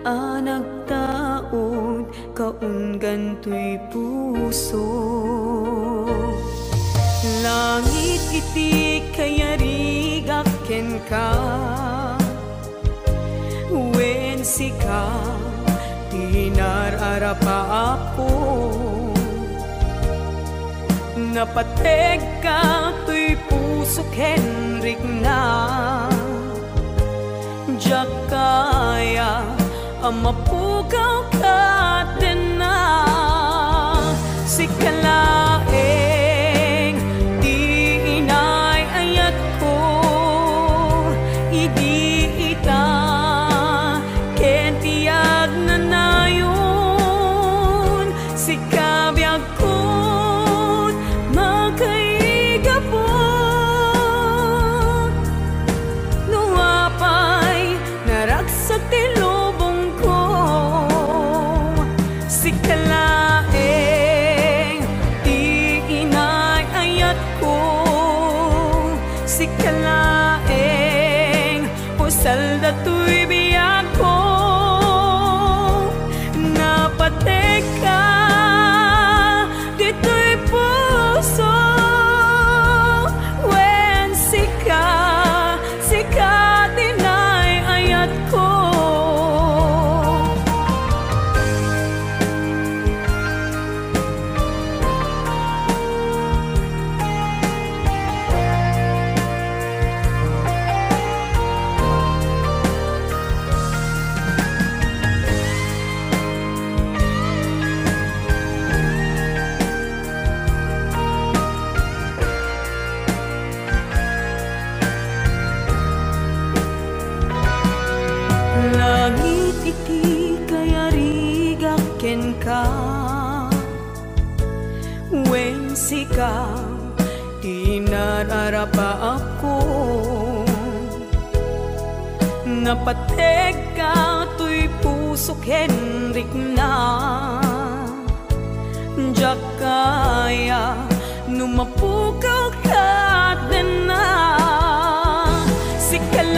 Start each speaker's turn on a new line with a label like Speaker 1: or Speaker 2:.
Speaker 1: nagtaod kaunggan to'y puso. Langit iti kayarigak ken ka, wen sika tinararapa ako. Napateg ka to'y puso Henrik na, diyak kaya amapukaw ka din na. Sikalaeng di inay ayat ko, idi ita ken tiyag na nayon. Sikabiyag ko magkaigapot, nuapay naragsak ti lubong ko. Sikalaeng di inay ayat ko, sikalaeng pusal dato'y biyag ko. Napatek ka dito'y puso, wen sika dinay ayat ko. Langit iti kayarigak ken ka, wen sika tinararapa ako. Napateg ka to'y puso Henrik na, diyak kaya numapukaw ka din na. Sikalaeng